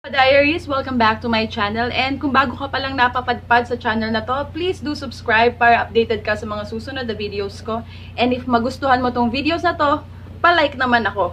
Diaries, welcome back to my channel, and kung bago ka palang napapadpad sa channel na to, please do subscribe para updated ka sa mga susunod na videos ko. And if magustuhan mo tong videos na to, pa-like naman ako.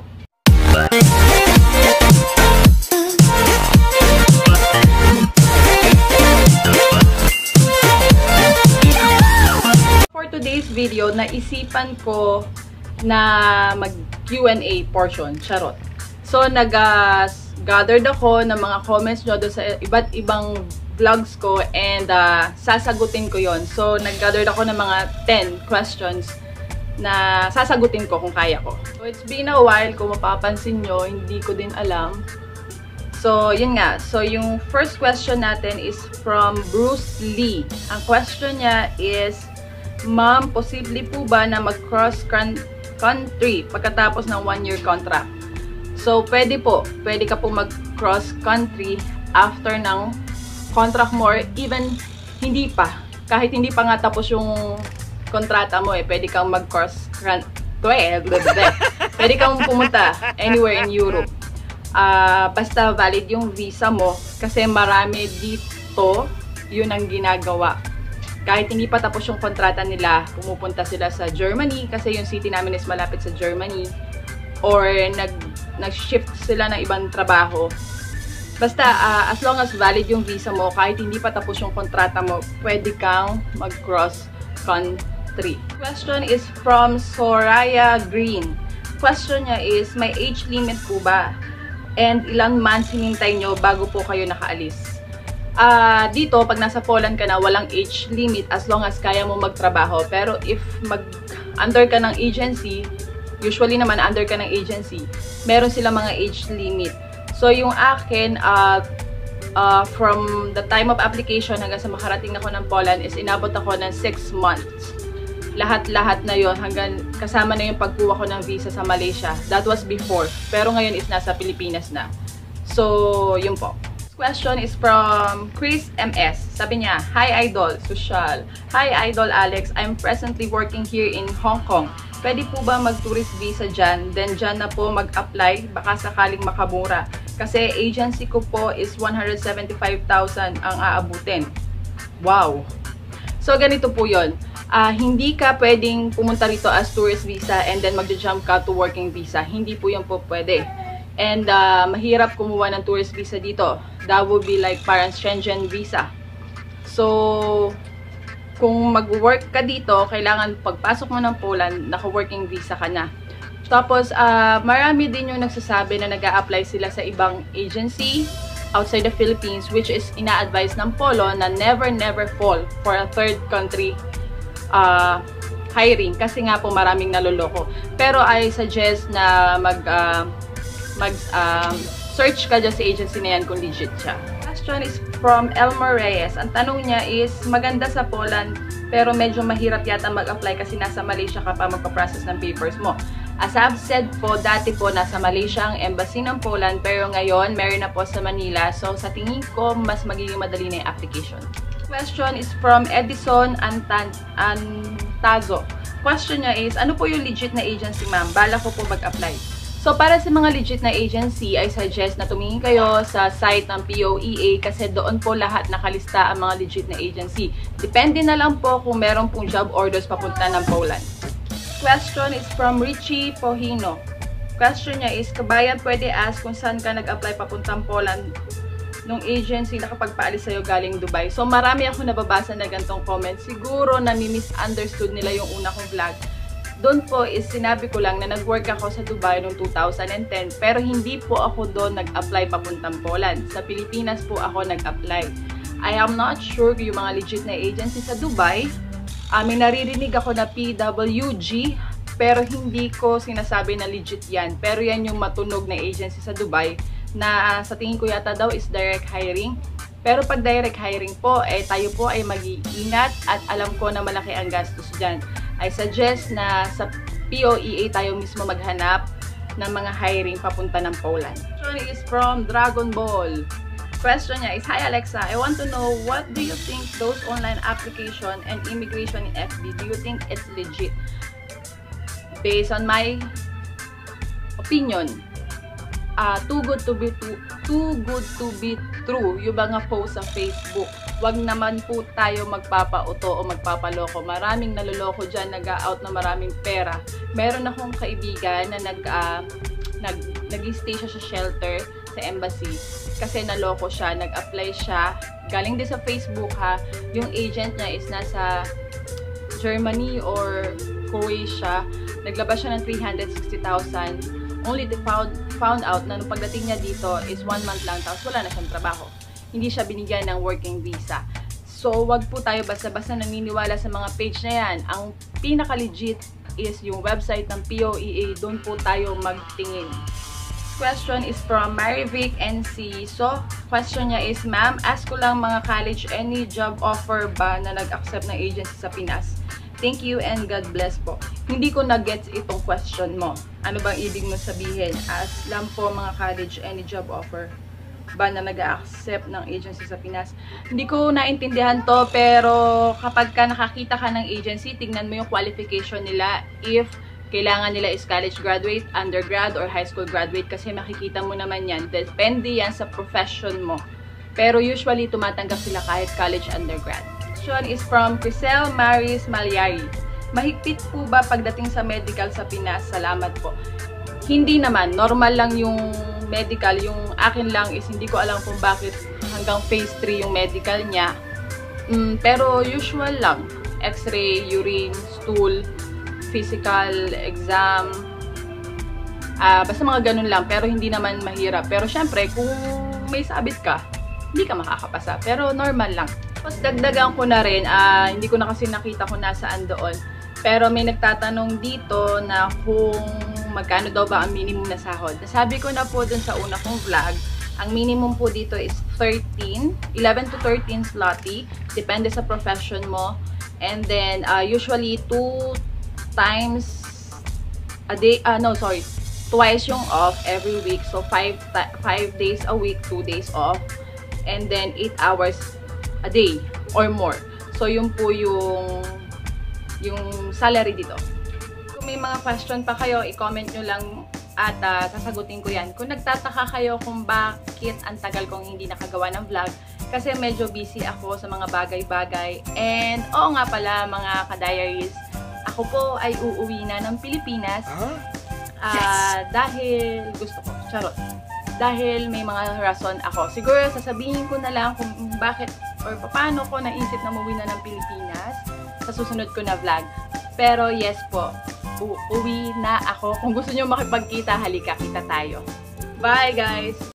For today's video, naisipan ko na mag Q&A portion, charot. So nag-gathered ako ng mga comments nyo doon sa iba't ibang vlogs ko, and sasagutin ko yon. So nag-gathered ako ng mga 10 questions na sasagutin ko kung kaya ko. So it's been a while, kung mapapansin nyo, hindi ko din alam. So yun nga, so yung first question natin is from Bruce Lee. Ang question niya is, Ma'am, posible po ba na mag-cross country pagkatapos ng 1-year contract? So, pwede ka po mag-cross country after ng contract mo, or even hindi pa. Kahit hindi pa nga tapos yung kontrata mo, pwede kang mag-cross pwede kang pumunta anywhere in Europe. Basta valid yung visa mo, kasi marami dito yun ang ginagawa. Kahit hindi pa tapos yung kontrata nila, pumupunta sila sa Germany, kasi yung city namin is malapit sa Germany, or nag-shift sila ng ibang trabaho. Basta, as long as valid yung visa mo, kahit hindi pa tapos yung kontrata mo, pwede kang mag-cross country. Question is from Soraya Green. Question niya is, may age limit po ba? And ilang months hinintay nyo bago po kayo nakaalis? Dito, pag nasa Poland ka na, walang age limit as long as kaya mo magtrabaho. Pero if under ka ng agency, usually naman under ka ng agency, meron sila mga age limit. So yung akin, from the time of application hanggang sa makarating ako ng Poland is inabot ako ng 6 months. Lahat-lahat na yon, hanggang kasama na yung pagkuha ko ng visa sa Malaysia. That was before. Pero ngayon is nasa Pilipinas na. So, yun po. Question is from Chris MS. Sabi niya, Hi Idol, social. Hi Idol Alex, I'm presently working here in Hong Kong. Pwede po ba mag-tourist visa dyan? Then dyan na po mag-apply, baka sakaling makamura. Kasi agency ko po is 175,000 ang aabutin. Wow! So ganito po yun. Hindi ka pwedeng pumunta rito as tourist visa and then mag-jump ka to working visa. Hindi po yun po pwede. And mahirap kumuha ng tourist visa dito. That would be like parang Schengen visa. So, kung mag-work ka dito, kailangan pagpasok mo ng Poland, naka-working visa ka na. Tapos, marami din yung nagsasabi na nag-a-apply sila sa ibang agency outside the Philippines, which is ina-advise ng Polo na never fall for a third country hiring. Kasi nga po maraming naloloko. Pero I suggest na search ka dyan sa agency na yan kung legit siya. Question is from Elmer Reyes. Ang tanong niya is, maganda sa Poland, pero medyo mahirap yata mag-apply kasi nasa Malaysia ka pa magpa-process ng papers mo. As I've said po, dati po nasa Malaysia ang embassy ng Poland, pero ngayon meron na po sa Manila. So sa tingin ko, mas magiging madali na yung application. Question is from Edison Antazo. Question niya is, ano po yung legit na agency, ma'am? Bala ko po mag-apply. So, para sa mga legit na agency, I suggest na tumingin kayo sa site ng POEA kasi doon po lahat nakalista ang mga legit na agency. Depende na lang po kung meron pong job orders papunta ng Poland. Question is from Richie Pohino. Question niya is, kabayan, pwede ask kung saan ka nag-apply papuntang Poland nung agency na kapag paalis sa'yo galing Dubai. So, marami ako nababasa na gantong comment. Siguro na misunderstood nila yung una kong vlog. Doon po is sinabi ko lang na nag-work ako sa Dubai noong 2010, pero hindi po ako doon nag-apply papuntang Poland. Sa Pilipinas po ako nag-apply. I am not sure yung mga legit na agency sa Dubai. May naririnig ako na PWG, pero hindi ko sinasabi na legit yan. Pero yan yung matunog na agency sa Dubai na sa tingin ko yata daw is direct hiring. Pero pag direct hiring po, tayo po ay mag-iingat at alam ko na malaki ang gastos dyan. I suggest na sa POEA tayo mismo maghanap ng mga hiring papunta ng Poland. Question is from Dragon Ball. Question niya is, Hi Alexa, I want to know, what do you think those online application and immigration in FB, do you think it's legit? Based on my opinion, too good to be true yung mga post sa Facebook. Wag naman po tayo magpapauto o magpapaloko. Maraming naloloko dyan, nag-out na maraming pera. Meron akong kaibigan na nag-stay siya sa shelter sa embassy kasi naloko siya, nag-apply siya, galing din sa Facebook ha. Yung agent niya is nasa Germany or Croatia. Naglabas siya ng 360,000. Only they found out na nung pagdating niya dito is 1 month lang, tapos wala na siyang trabaho. Hindi siya binigyan ng working visa. So, wag po tayo basta-basta naniniwala sa mga page na yan. Ang pinaka-legit is yung website ng POEA. Doon po tayo magtingin. Question is from Marivic NC. So, question niya is, Ma'am, ask ko lang mga college, any job offer ba na nag-accept ng agency sa Pinas? Thank you and God bless po. Hindi ko na-gets itong question mo. Ano bang ibig mo sabihin? Ask lang po mga college, any job offer ba na nag-accept ng agency sa Pinas? Hindi ko naintindihan to, pero kapag ka nakakita ka ng agency, tingnan mo yung qualification nila. If kailangan nila is college graduate, undergrad, or high school graduate, kasi makikita mo naman yan. Depende yan sa profession mo. Pero usually, tumatanggap sila kahit college undergrad. Question is from Crisel Maris Malyari. Mahigpit po ba pagdating sa medical sa Pinas? Salamat po. Hindi naman. Normal lang yung medical. Yung akin lang is hindi ko alam kung bakit hanggang phase 3 yung medical niya. Pero usual lang. X-ray, urine, stool, physical, exam. Basta mga ganun lang. Pero hindi naman mahirap. Pero syempre, kung may sabit ka, hindi ka makakapasa. Pero normal lang. Tapos dagdagan ko na rin, hindi ko na kasi nakita kung nasaan doon. Pero may nagtatanong dito na kung magkano daw ba ang minimum na sahod. Nasabi ko na po dun sa una kong vlog, ang minimum po dito is 11 to 13 zloty. Depende sa profession mo. And then, usually 2 times a day, twice yung off every week. So, 5 days a week, 2 days off. And then, 8 hours a day or more. So, yun po yung salary dito. Kung may mga question pa kayo, i-comment nyo lang at sasagutin ko yan. Kung nagtataka kayo kung bakit ang tagal kong hindi nakagawa ng vlog, kasi medyo busy ako sa mga bagay-bagay. And, oo nga pala mga ka-diaries, ako po ay uuwi na ng Pilipinas. Dahil gusto ko, charot. Dahil may mga rason ako. Siguro sasabihin ko na lang kung bakit or paano ko naisip na umuwi na ng Pilipinas sa susunod ko na vlog. Pero yes po, uuwi na ako. Kung gusto nyo makipagkita, halika, kita tayo. Bye guys!